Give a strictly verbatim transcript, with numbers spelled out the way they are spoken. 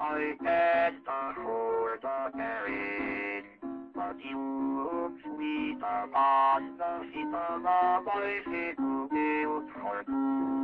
I had the for the carriage, but you sweet upon the feet of my feet to build for two.